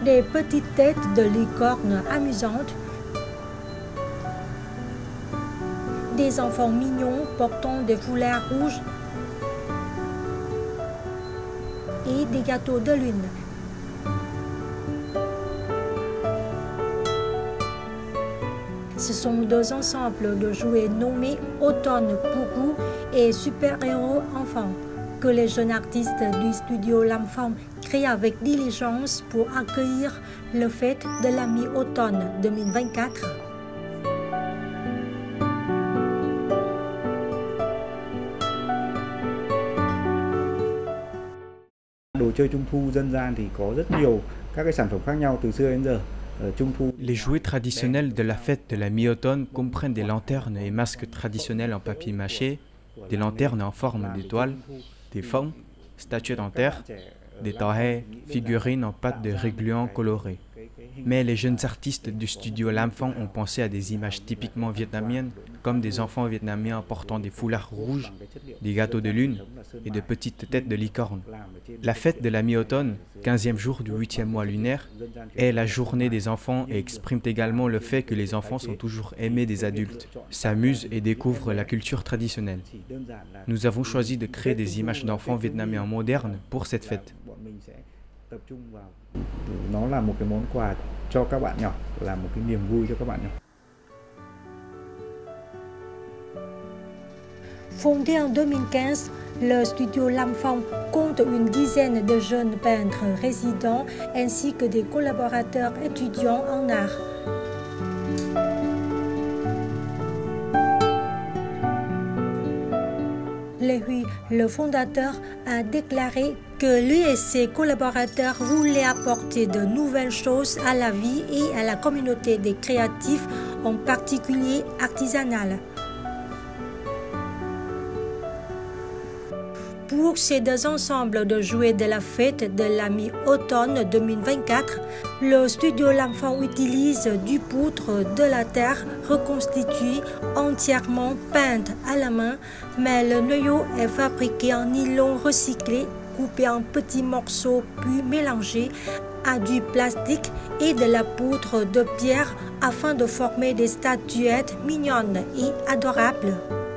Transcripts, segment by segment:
des petites têtes de licorne amusantes, des enfants mignons portant des foulards rouges et des gâteaux de lune. Ce sont deux ensembles de jouets nommés Automne Pourou et Super-héros enfants que les jeunes artistes du studio Lamphong créent avec diligence pour accueillir le fête de la mi-automne 2024. Đồ chơi Trung thu dân gian thì có rất nhiều các cái sản phẩm khác nhau từ xưa đến giờ. Les jouets traditionnels de la fête de la mi-automne comprennent des lanternes et masques traditionnels en papier mâché, des lanternes en forme d'étoile, des fonds, statuettes en terre, des tahés, figurines en pâte de régluants colorés. Mais les jeunes artistes du studio Lamphong ont pensé à des images typiquement vietnamiennes, comme des enfants vietnamiens portant des foulards rouges, des gâteaux de lune et de petites têtes de licorne. La fête de la mi-automne, 15e jour du 8e mois lunaire, est la journée des enfants et exprime également le fait que les enfants sont toujours aimés des adultes, s'amusent et découvrent la culture traditionnelle. Nous avons choisi de créer des images d'enfants vietnamiens modernes pour cette fête. Nó là một cái món quà cho các bạn nhỏ, là một cái niềm vui cho các bạn nhỏ. Fondé en 2015, le studio Lamphong compte une dizaine de jeunes peintres résidents ainsi que des collaborateurs étudiants en art. Lê Huy, le fondateur, a déclaré que lui et ses collaborateurs voulaient apporter de nouvelles choses à la vie et à la communauté des créatifs, en particulier artisanale. Pour ces deux ensembles de jouets de la fête de la mi-automne 2024, le studio Lamphong utilise du poutre de la terre reconstituée entièrement peinte à la main, mais le noyau est fabriqué en nylon recyclé, coupé en petits morceaux puis mélangé à du plastique et de la poudre de pierre afin de former des statuettes mignonnes et adorables.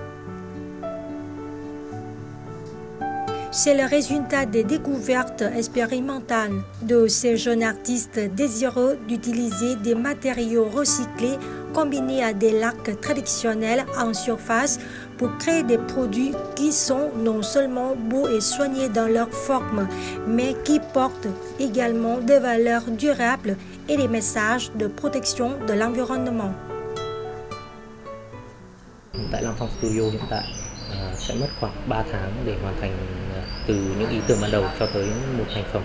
C'est le résultat des découvertes expérimentales de ces jeunes artistes désireux d'utiliser des matériaux recyclés combinés à des lacs traditionnels en surface pour créer des produits qui sont non seulement beaux et soignés dans leur forme, mais qui portent également des valeurs durables et des messages de protection de l'environnement. Tại Lamphong Studio hiện tại sẽ mất khoảng 3 tháng để hoàn thành từ những ý tưởng ban đầu cho tới một thành phẩm.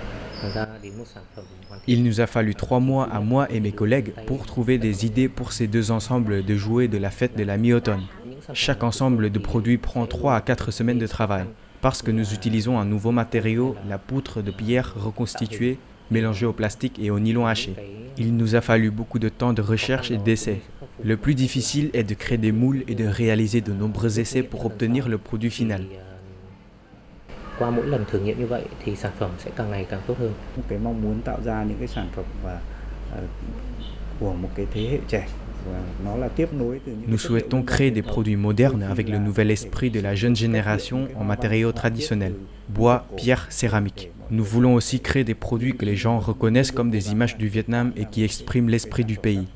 Il nous a fallu 3 mois à moi et mes collègues pour trouver des idées pour ces deux ensembles de jouets de la fête de la mi-automne. Chaque ensemble de produits prend 3 à 4 semaines de travail, parce que nous utilisons un nouveau matériau, la poutre de pierre reconstituée, mélangée au plastique et au nylon haché. Il nous a fallu beaucoup de temps de recherche et d'essais. Le plus difficile est de créer des moules et de réaliser de nombreux essais pour obtenir le produit final. Qua mỗi lần thử nghiệm như vậy thì sản phẩm sẽ càng ngày càng tốt hơn. Cái mong muốn tạo ra những cái sản phẩm của một cái thế hệ trẻ. Nous souhaitons créer des produits modernes avec le nouvel esprit de la jeune génération en matériaux traditionnels, bois, pierre, céramique. Nous voulons aussi créer des produits que les gens reconnaissent comme des images du Vietnam et qui expriment l'esprit du pays.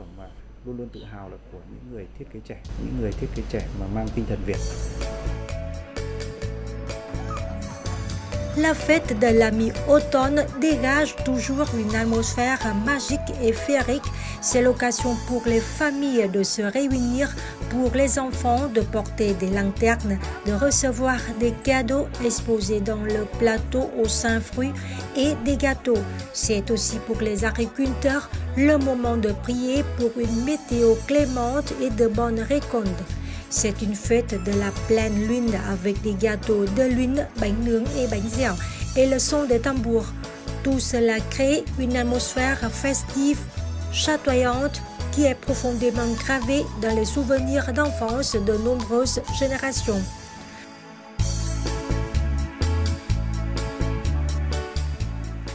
La fête de la mi-automne dégage toujours une atmosphère magique et féerique. C'est l'occasion pour les familles de se réunir, pour les enfants de porter des lanternes, de recevoir des cadeaux exposés dans le plateau aux 5 fruits et des gâteaux. C'est aussi pour les agriculteurs le moment de prier pour une météo clémente et de bonnes récoltes. C'est une fête de la pleine lune avec des gâteaux de lune, bánh nướng et bánh dẻo et le son des tambours. Tout cela crée une atmosphère festive, chatoyante qui est profondément gravée dans les souvenirs d'enfance de nombreuses générations.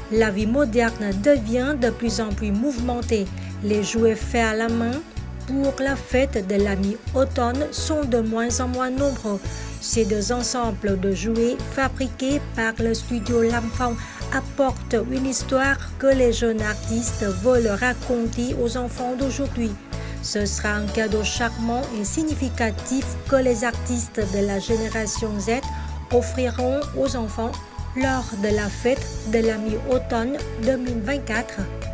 La vie moderne devient de plus en plus mouvementée. Les jouets faits à la main pour la fête de la mi-automne sont de moins en moins nombreux. Ces deux ensembles de jouets fabriqués par le studio Lam Phong apportent une histoire que les jeunes artistes veulent raconter aux enfants d'aujourd'hui. Ce sera un cadeau charmant et significatif que les artistes de la génération Z offriront aux enfants lors de la fête de la mi-automne 2024.